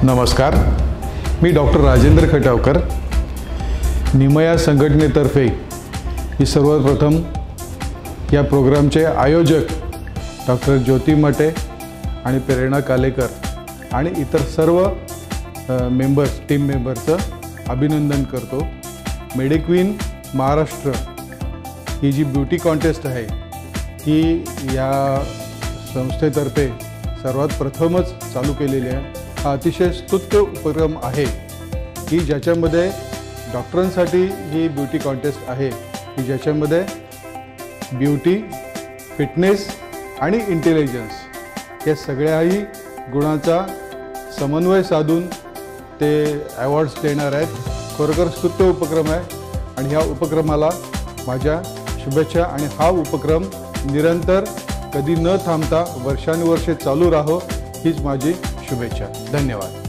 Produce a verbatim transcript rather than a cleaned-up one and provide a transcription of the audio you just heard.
नमस्कार, मी डॉक्टर राजेंद्र खटावकर. निमया संघटनेतर्फे मी सर्वप्रथम या प्रोग्रामचे आयोजक डॉक्टर ज्योती मटे आणि प्रेरणा कालेकर आणि इतर सर्व मेंबर्स टीम मेंबर्सचं अभिनंदन करतो. मेडिक्वीन महाराष्ट्र ही जी ब्युटी कॉन्टेस्ट आहे ही या संस्थेतर्फे सर्वात प्रथमच चालू केलेली आहे. हा अतिशय स्तुत्य उपक्रम आहे की ज्याच्यामध्ये डॉक्टरांसाठी ही ब्युटी कॉन्टेस्ट आहे की ज्याच्यामध्ये ब्युटी, फिटनेस आणि इंटेलिजन्स या सगळ्याही गुणांचा समन्वय साधून ते अवॉर्ड्स देणार आहेत. खरोखर स्तुत्य उपक्रम आहे आणि ह्या उपक्रमाला माझ्या शुभेच्छा. आणि हा उपक्रम निरंतर कधी न थांबता वर्षानुवर्षे चालू राहो हीच माझी शुभेच्छा. धन्यवाद.